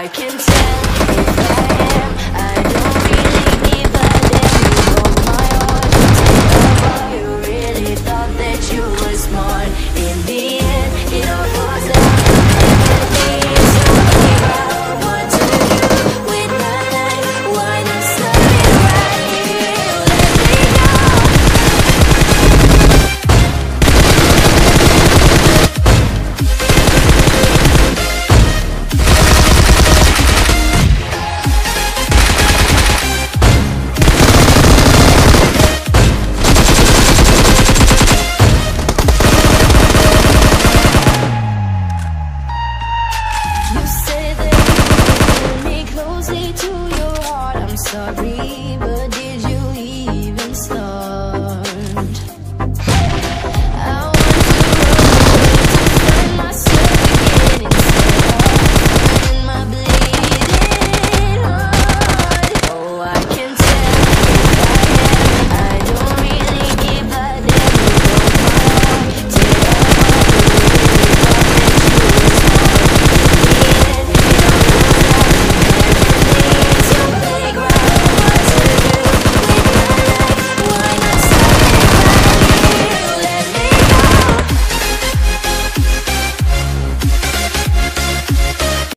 I can tell if I am. I don't really give a damn. You broke my heart. Oh, you really thought that you were smart. In the end, it all falls down. Everything is talking about what to do with my life. Why not start it right here? Let me go. You say that you hold me closely to your heart. I'm sorry.